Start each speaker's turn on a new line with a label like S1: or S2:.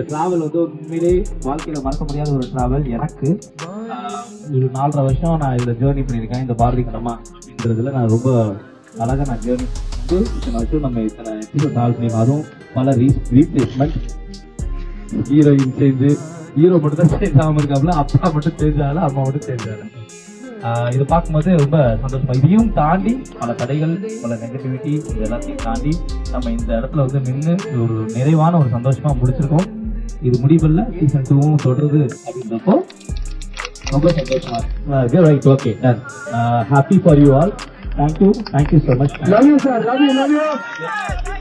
S1: இந்த டிராவல் வந்து உண்மையிலே வாழ்க்கையில மறக்க முடியாத ஒரு டிராவல். எனக்கு ஒரு 4.5 வருஷம் நான் இதில் ஜேர்னி பண்ணியிருக்கேன். இந்த பாரதி கண்ணம்மா அப்படின்றதுல நான் ரொம்ப அழகாக நான் ஜேர்னி வந்து இத்தனை வருஷம் நம்ம இத்தனை எபிசோட் டிராவல் பண்ணியிருக்கோம். அதுவும் பல ரீப்ளேஸ்மெண்ட், ஹீரோயின் சேர்ந்து, ஹீரோ மட்டும் தான் சேஞ்ச் ஆகாமல் இருக்காப்புல, அப்பா மட்டும் சேஞ்ச் ஆகல, அம்மா மட்டும் சேஞ்ச் ஆகல. இதை பார்க்கும்போது ரொம்ப சந்தோஷமா. இதையும் தாண்டி பல தடைகள், பல நெகட்டிவிட்டி, இது எல்லாத்தையும் தாண்டி நம்ம இந்த இடத்துல வந்து நின்று ஒரு நிறைவான ஒரு சந்தோஷமா முடிச்சிருக்கோம். இது முடிவில்லை, சீசன் 2வும் தொடருது அப்படின்றப்போ ரொம்ப சந்தோஷமா இருக்கு. Right, okay, done. Happy for you all. Thank you so much.
S2: Love you, sir. Love you.